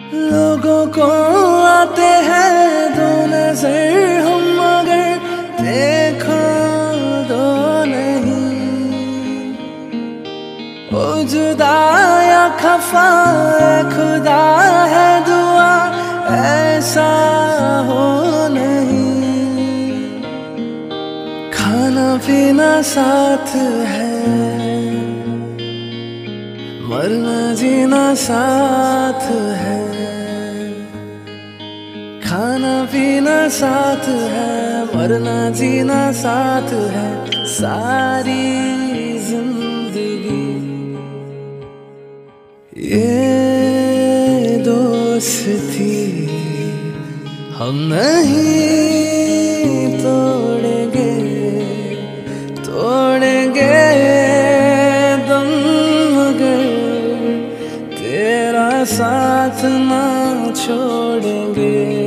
लोगों को आते हैं दो नजर, हम मगर देखो दो नहीं। ओ जुदा या खफा खुदा है दुआ ऐसा हो नहीं। खाना पीना साथ है, मरना जीना साथ है। खाना पीना साथ है, मरना जीना साथ है। सारी जिंदगी ये दोस्ती हम नहीं तोड़ेंगे, तोड़ेंगे दम मगर तेरा साथ ना छोड़ेंगे।